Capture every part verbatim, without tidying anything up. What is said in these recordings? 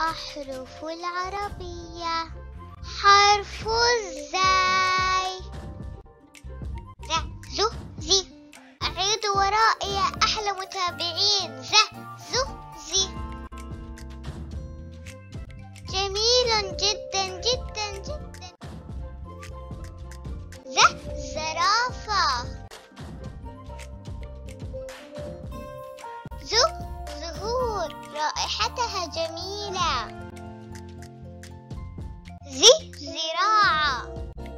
الأحرف العربية. حرف الزاي. ز زو زي. أعيدوا ورائي يا أحلى متابعين. ز زو زي. جميل جدا جدا جدا. ز زرافة. زو زهور رائحتها جميلة. زي زراعة.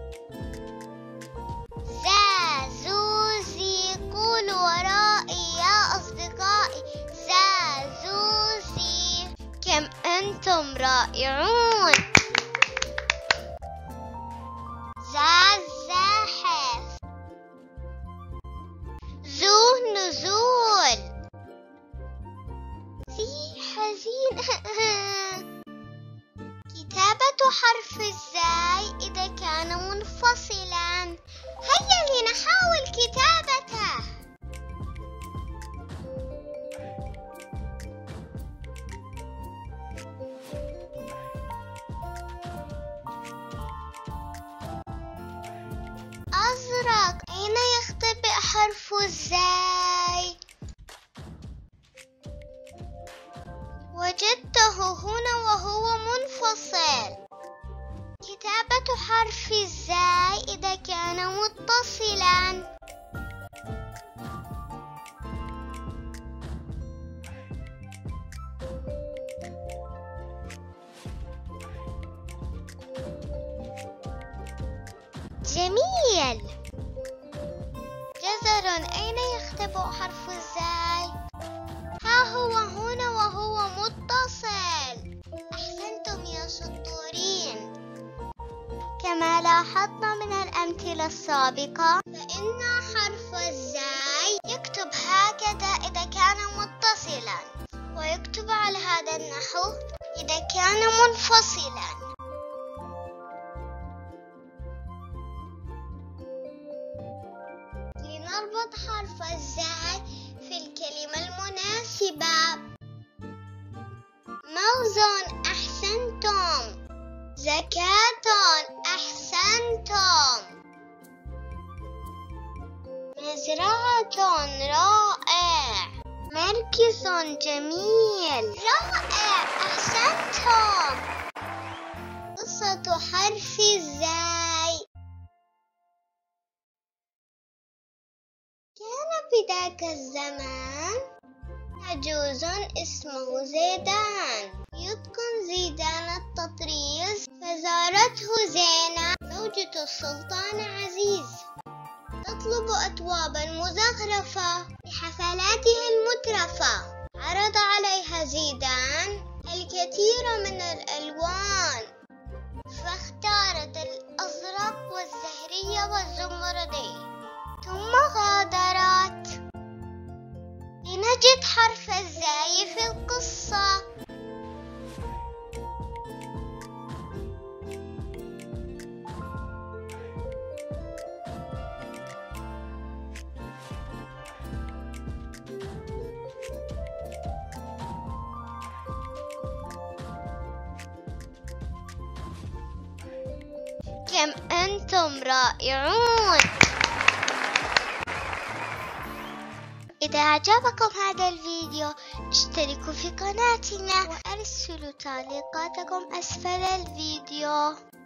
زا زوزي. قولوا ورائي يا أصدقائي. زا زوزي. كم أنتم رائعون. زا زاحف. زو نزول. زي حزين. كتابة حرف الزاي إذا كان منفصلا. هيا لنحاول كتابته. أزرق. أين يختبئ حرف الزاي؟ وجدته هنا وهو منفصل. كتابة حرف الزاي إذا كان متصلا. جميل. جزر. أين يختبئ حرف الزاي؟ ها هو هنا وهو متصل. أحسنتم يا شطورين. كما لاحظنا من الأمثلة السابقة فإن حرف الزاي يكتب هكذا إذا كان متصلا، ويكتب على هذا النحو إذا كان منفصلا. لنربط حرف الزاي في الكلمة المناسبة. موز. أحسنتم. زكاة. أحسنتم. مزرعة. رائع. مركز. جميل. رائع. أحسنتم. قصة حرف الزاي. كان في ذاك الزمان عجوز اسمه زيدان يتقن زيدان التطريز، فزارته زينة زوجة السلطان عزيز تطلب أثوابا مزخرفة لحفلاته المترفة. عرض عليها زيدان الكثير من الألوان، فاختارت الأزرق والزهري والزمردي ثم غادرت. لنجد حرف الزاي في القصة. كم أنتم رائعون. إذا أعجبكم هذا الفيديو اشتركوا في قناتنا وأرسلوا تعليقاتكم أسفل الفيديو.